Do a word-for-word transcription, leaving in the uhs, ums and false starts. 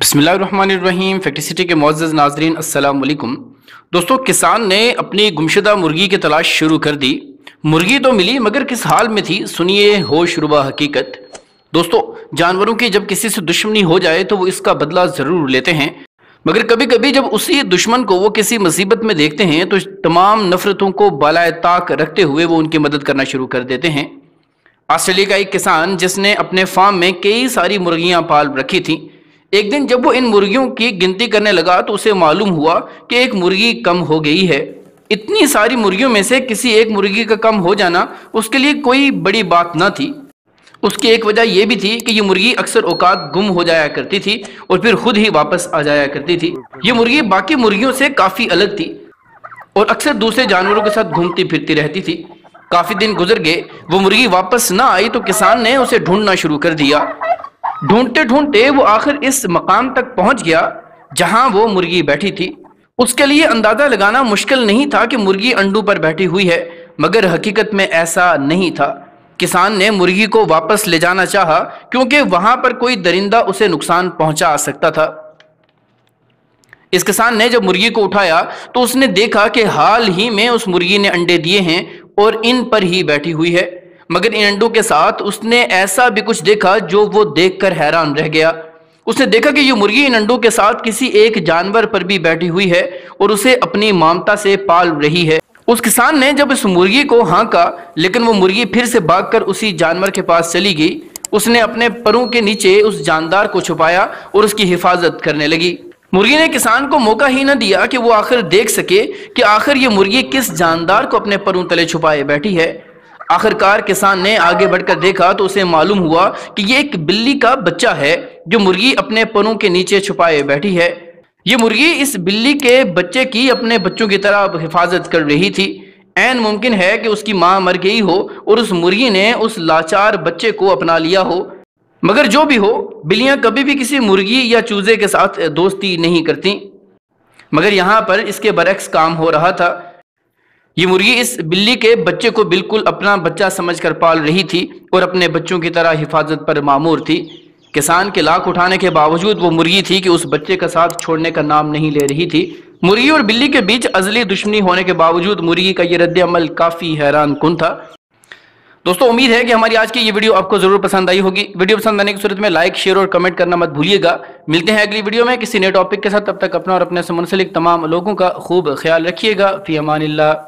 بسم اللہ الرحمن الرحیم۔ فیکٹری سٹی کے معزز ناظرین السلام علیکم۔ دوستو، کسان نے اپنی گمشدہ مرغی کی تلاش شروع کر دی۔ مرغی تو ملی مگر کس حال میں تھی، سنیے ہوش ربا حقیقت۔ دوستو، جانوروں کی جب کسی سے دشمنی ہو جائے تو وہ اس کا بدلہ ضرور لیتے ہیں، مگر کبھی کبھی جب اسی دشمن کو وہ کسی مصیبت میں دیکھتے ہیں تو تمام نفرتوں کو بالائے طاق رکھتے ہوئے وہ ان کی مدد کرنا شروع کر دیتے ہیں۔ آسٹریلیا کا ایک کسان جس نے اپنے فارم میں کئی ساری مرغیاں پال رکھی تھیں، ایک دن جب وہ ان مرغیوں کی گنتی کرنے لگا تو اسے معلوم ہوا کہ ایک مرغی کم ہو گئی ہے۔ اتنی ساری مرغیوں میں سے کسی ایک مرغی کا کم ہو جانا اس کے لیے کوئی بڑی بات نہ تھی۔ اس کی ایک وجہ یہ بھی تھی کہ یہ مرغی اکثر اوقات گم ہو جایا کرتی تھی اور پھر خود ہی واپس آ جایا کرتی تھی۔ یہ مرغی باقی مرغیوں سے کافی الگ تھی اور اکثر دوسرے جانوروں کے ساتھ گھومتی پھرتی رہتی تھی۔ کافی دن گزر گئے، وہ مرغی واپس نہ آئی تو کسان نے اسے ڈھونڈنا شروع کر دیا۔ ڈھونڈتے ڈھونڈتے وہ آخر اس مقام تک پہنچ گیا جہاں وہ مرغی بیٹھی تھی۔ اس کے لیے اندازہ لگانا مشکل نہیں تھا کہ مرغی انڈوں پر بیٹھی ہوئی ہے، مگر حقیقت میں ایسا نہیں تھا۔ کسان نے مرغی کو واپس لے جانا چاہا کیونکہ وہاں پر کوئی درندہ اسے نقصان پہنچا سکتا تھا۔ اس کسان نے جب مرغی کو اٹھایا تو اس نے دیکھا کہ حال ہی میں اس مرغی نے انڈے دیے ہیں اور ان پر ہی بیٹھی ہوئی ہے، مگر ان انڈوں کے ساتھ اس نے ایسا بھی کچھ دیکھا جو وہ دیکھ کر حیران رہ گیا۔ اس نے دیکھا کہ یہ مرغی ان انڈوں کے ساتھ کسی ایک جانور پر بھی بیٹھی ہوئی ہے اور اسے اپنی مامتا سے پال رہی ہے۔ اس کسان نے جب اس مرغی کو ہانکا لیکن وہ مرغی پھر سے بھاگ کر اسی جانور کے پاس چلی گئی۔ اس نے اپنے پروں کے نیچے اس جاندار کو چھپایا اور اس کی حفاظت کرنے لگی۔ مرغی نے کسان کو موقع ہی نہ دیا کہ وہ آخر دیکھ سکے کہ آخر یہ مرغی کس جاندار کو اپنے پروں تلے چھپائے بیٹھی ہے۔ آخر کار کسان نے آگے بڑھ کر دیکھا تو اسے معلوم ہوا کہ یہ ایک بلی کا بچہ ہے جو مرغی اپنے پروں کے نیچے چھپائے بیٹھی ہے۔ یہ مرغی اس بلی کے بچے کی اپنے بچوں کی طرح حفاظت کر رہی تھی۔ عین ممکن ہے کہ اس کی ماں مر گئی ہو اور اس مرغی نے اس لاچار بچے کو اپنا لیا ہو، مگر جو بھی ہو، بلیاں کبھی بھی کسی مرغی یا چوزے کے ساتھ دوستی نہیں کرتی، مگر یہاں پر اس کے برعکس کام ہو رہا تھا۔ یہ مرغی اس بلی کے بچے کو بالکل اپنا بچہ سمجھ کر پال رہی تھی اور اپنے بچوں کی طرح حفاظت پر مامور تھی۔ کسان کے لاکھ اٹھانے کے باوجود وہ مرغی تھی کہ اس بچے کا ساتھ چھوڑنے کا نام نہیں لے رہی تھی۔ مرغی اور بلی کے بیچ ازلی دشمنی ہونے کے باوجود مرغی کا یہ رد عمل کافی حیران کن تھا۔ دوستو، امید ہے کہ ہماری آج کی یہ ویڈیو آپ کو ضرور پسند آئی ہوگی۔ ویڈیو پسند آنے کی صورت میں لائک، شیئر اور کمنٹ کرنا مت بھولیے گا۔ ملتے ہیں اگلی ویڈیو میں کسی نئے ٹاپک کے ساتھ، تب تک اپنا اور اپنے سے منسلک تمام لوگوں کا خوب خیال رکھیے گا۔ فی امان اللہ۔